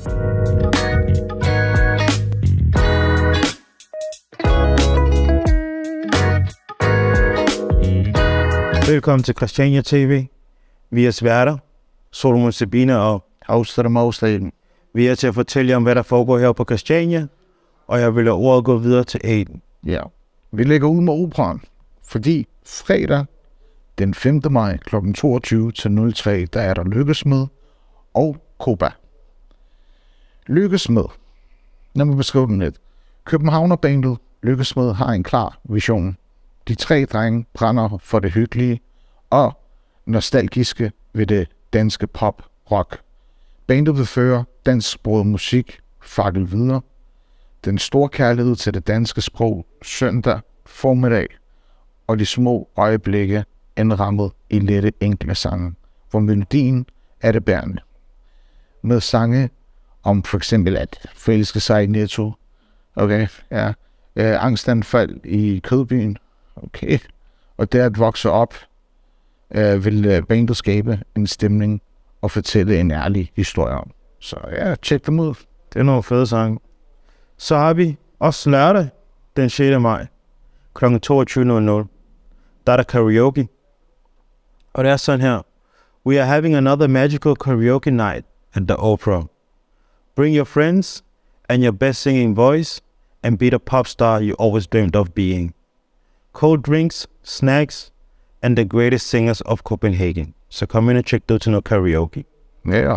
Velkommen til Christiania TV. Vi er sværter, Solomon Sabine og Auster Maustaden. Vi er til at fortælle jer om, hvad der foregår her på Christiania, og jeg vil lade ordet gå videre til Aiden. Ja, vi lægger ud med operaen, fordi fredag den 5. maj kl. 22 til 03, der er der Lykkesmed og Koba. Lykkesmed. Lad mig beskrive den lidt. Københavnerbandet Lykkesmed har en klar vision. De 3 drenge brænder for det hyggelige og nostalgiske ved det danske pop-rock. Bandet vil føre dansksproget musik fakkel videre. Den store kærlighed til det danske sprog søndag formiddag og de små øjeblikke indrammet i lette enkle sange, hvor melodien er det bærende. Med sange om for eksempel at forelske sig i Netto, okay, ja, angstanfald i Kødbyen, okay, og det at vokse op vil bandet skabe en stemning og fortælle en ærlig historie om. Så ja, tjek dem ud. Det er nogle fede sange. Så har vi også lørdag den 6. maj kl. 22.00. Der er der karaoke. Og det er sådan her. We are having another magical karaoke night at the Opera. Bring your friends and your best singing voice and be the pop star you always dreamed of being. Cold drinks, snacks, and the greatest singers of Copenhagen. Så kom ind og tjek det ud til noget karaoke. Ja.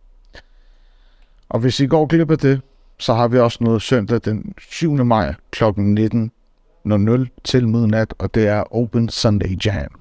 Og hvis I går glip af det, så har vi også noget søndag den 7. maj kl. 19.00 til midnat, og det er Open Sunday Jam.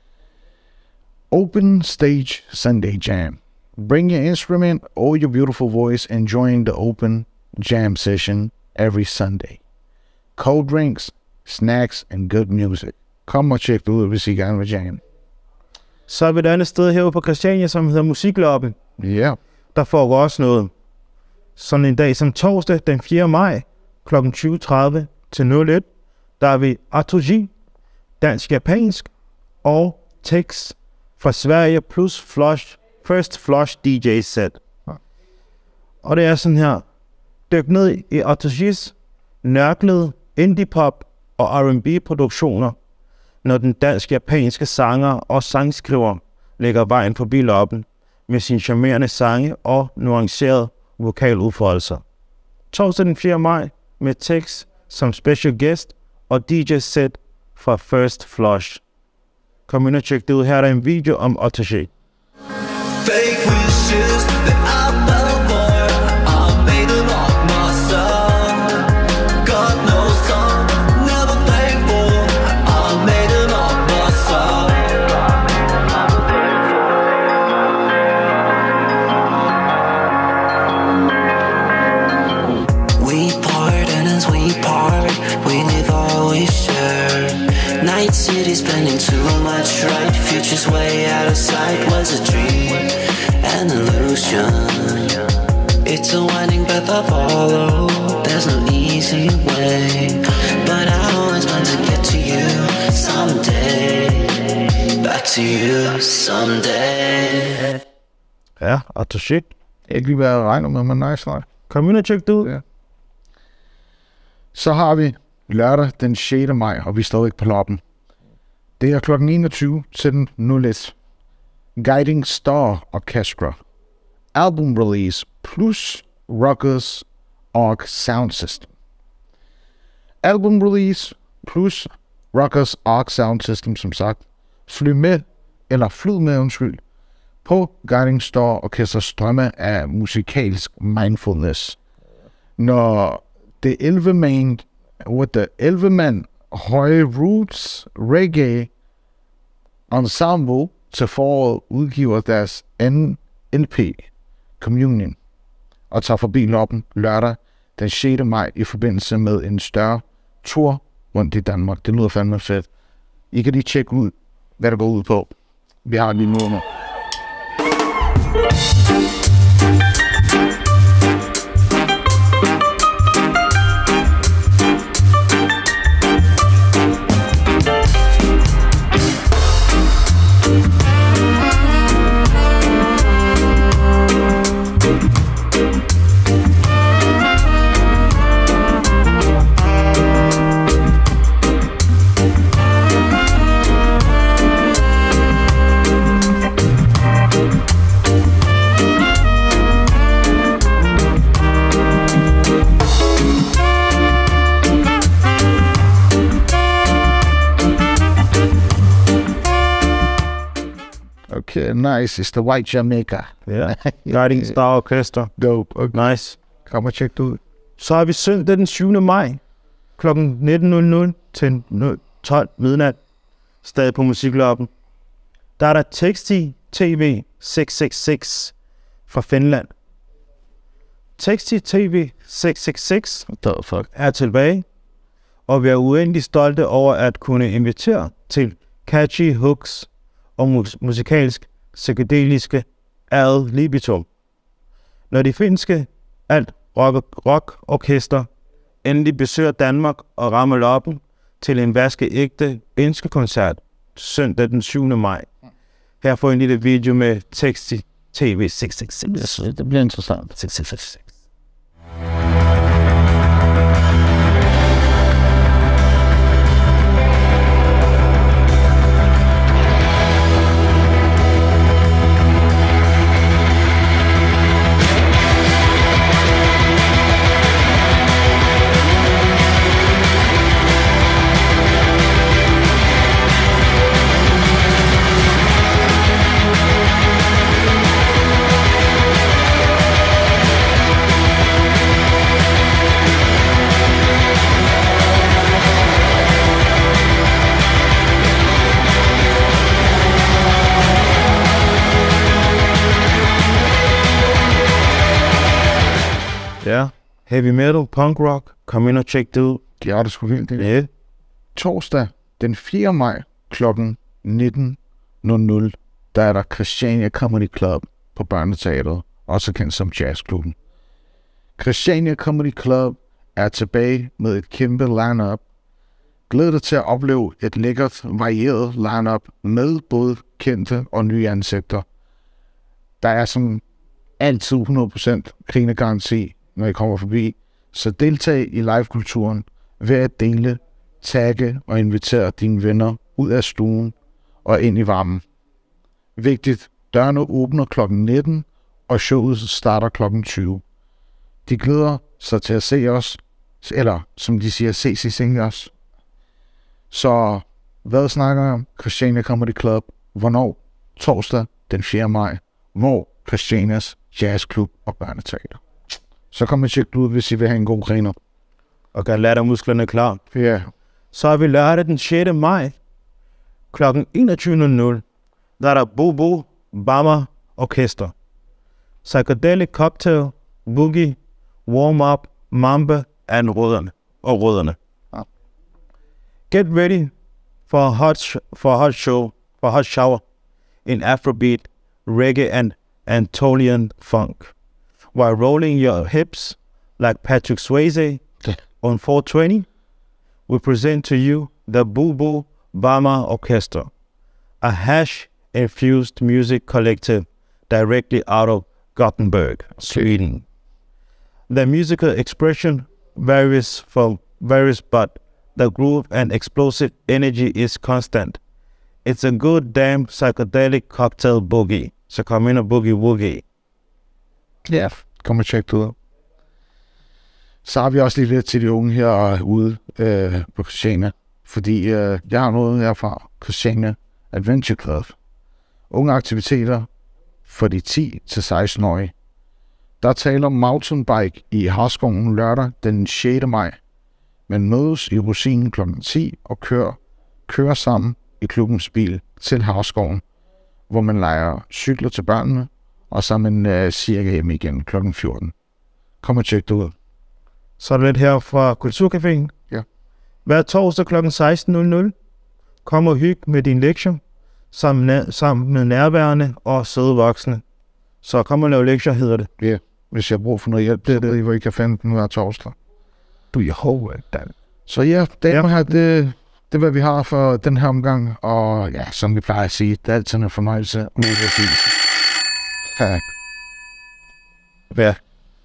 Open Stage Sunday Jam. Bring your instrument or your beautiful voice and join the open jam session every Sunday. Cold drinks, snacks and good music. Kom og tjek det ud, hvis I gerne vil jam. Så er vi et andet sted herude på Christiania, som hedder Musikloppe. Ja. Der foregår også noget. Sådan en dag som torsdag den 4. maj kl. 20.30 til 01. Der er vi Artoji, dansk-japansk og Tex fra Sverige plus First Flush DJ set. Og det er sådan her. Dyk ned i Artojis nørklede indie-pop og R&B produktioner, når den dansk-japanske sanger og sangskriver lægger vejen forbi loppen med sine charmerende sange og nuancerede vokaludfoldelser. Torsdag den 4. maj med Tex som special guest og DJ set fra First Flush. Kom ind og tjek det ud. Her er der en video om Artoji. Fake wishes that I fell for, I made them up myself. God knows I'm never thankful, I made them up myself. We part and as we part, we live always share. Night city spending too much right, future's way out of sight was a dream, an illusion. It's a winding path I follow, there's no easy way, but I always want to get to you someday, back to you someday. Ja, Artoji. Ikke lige hvad jeg regner med, men nice nok. Kom ind og tjek det ud. Ja. Så har vi lørdag den 6. maj, og vi er stadig på loppen. Det er kl. 21 til 01. Guiding Star Orchestra. Album release plus Rockers Org Sound System. Album release plus Rockers Org Sound System, som sagt. Flyd med på Guiding Star Orchestras strømme af musikalsk mindfulness. Når det 11-mand høje roots reggae ensemble til foråret udgiver deres anden LP, Communion, og tager forbi loppen lørdag den 6. maj i forbindelse med en større tur rundt i Danmark. Det lyder fandme fedt. I kan lige tjekke ud, hvad der går ud på. Vi har lige nummer. Nice. It's the White Jamaica. Ja. Guiding Star Orchestra. Dope. Okay. Nice. Kom og tjek det ud. Så har vi søndag den 7. maj kl. 19.00 til 12 midnat. Stadig på Musikloppen. Der er der Teksti TV 666 fra Finland. Teksti TV 666 er tilbage, og vi er uendelig stolte over at kunne invitere til catchy hooks og musikalsk psykedeliske ad libitum. Når de finske alt rock orkester endelig besøger Danmark og rammer loppen til en vaskeægte ønskekoncert søndag den 7. maj. Her får en lille video med Teksti TV 666. Det bliver interessant. 666. Ja, heavy metal, punk rock, kom ind og tjek det ud. De er det sgu vildt, det. Ja. Torsdag den 4. maj kl. 19.00, der er der Christiania Comedy Club på Børneteatret, også kendt som Jazzklubben. Christiania Comedy Club er tilbage med et kæmpe line-up. Glæd dig til at opleve et lækkert, varieret line-up med både kendte og nye ansigter. Der er som altid 100% grinegaranti, når I kommer forbi. Så deltag i live-kulturen ved at dele, tagge og invitere dine venner ud af stuen og ind i varmen. Vigtigt, dørene åbner kl. 19, og showet starter kl. 20. De glæder sig til at se os, eller som de siger, se os. Så hvad snakker jeg om? Christiania Comedy Club. Hvornår? Torsdag den 4. maj. Hvor? Christianias Jazzklub og Børneteater. Så kom og tjek det ud, hvis I vil have en god griner. Og kan lade musklerne klar. Ja. Så har vi lørdag den 6. maj kl. 21.00. Der er der Bobo Bama Orkester. Psychedelic Cocktail, Boogie, Warm-Up, Mamba og Rødderne. Ja. Get ready for a hot shower in Afrobeat, reggae and Anatolian funk, while rolling your hips like Patrick Swayze on 420. We present to you the Bobo Bama Orchestra, a hash-infused music collective directly out of Gothenburg, Sweden. The musical expression varies, but the groove and explosive energy is constant. It's a good damn psychedelic cocktail boogie. Så kom ind og boogie-woogie. Ja, kom og tjek det ud. Så har vi også lige lidt til de unge herude på Christiania. Fordi jeg har noget herfra. Christiania Adventure Club. Unge aktiviteter for de 10-16-årige. Der taler om mountainbike i Harskoven lørdag den 6. maj. Man mødes i Rosinen kl. 10 og kører sammen i klubbens bil til Harskoven, hvor man leger cykler til børnene, og sammen cirka hjem igen kl. 14. Kom og tjek det ud. Så er det lidt her fra Kulturcaféen. Ja. Hver torsdag kl. 16.00. Kom og hygge med din lektion sammen med nærværende og søde voksne. Så kom og lave lektier, hedder det. Ja, hvis jeg har brug for noget hjælp, så ved I, hvor I kan finde den hver torsdag. Do your homework, Dan. Så ja, damer her, det er, hvad vi har for den her omgang. Og ja, som vi plejer at sige, det er altid en fornøjelse. Ja. Hvad?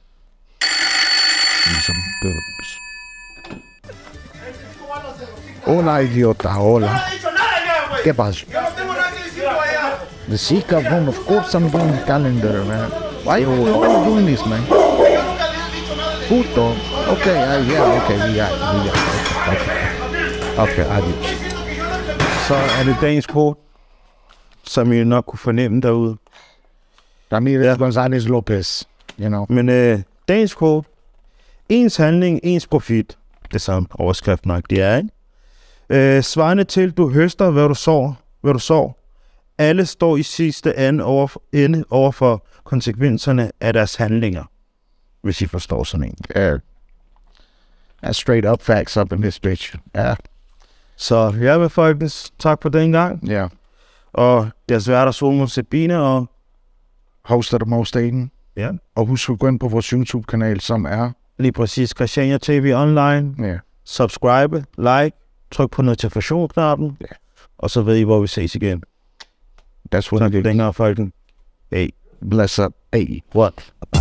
Hola, idiota, hola. ¿Qué pasa? The Zika one, of course I'm doing the calendar, man. Why are you doing this, man? Puto. Okay, yeah, okay, we got it. Okay, adios. Så er det dagens kort. som I nok kunne fornemme derude. Ramirez González Lopez, you know. Men dagens quote. Ens handling, ens profit. Det samme overskrift nok, det er, ikke? Svarende til, du høster, hvad du sår. Alle står i sidste ende over for konsekvenserne af deres handlinger. Hvis I forstår sådan en. Yeah. That's straight up facts up in this bitch. Yeah. Så jeg vil folkens, tak for den gang. Yeah. Og det er svært at Solmund Sabine og... Hoster the most Aiden. Ja. Og husk at gå ind på vores YouTube-kanal, som er... Lige præcis Christiania TV Online. Yeah. Subscribe, like, tryk på notifikationsknappen. Yeah. Og så ved I, hvor vi ses igen. That's what Tak it is. længere, folkens. Hey. Bless up. Hey. What?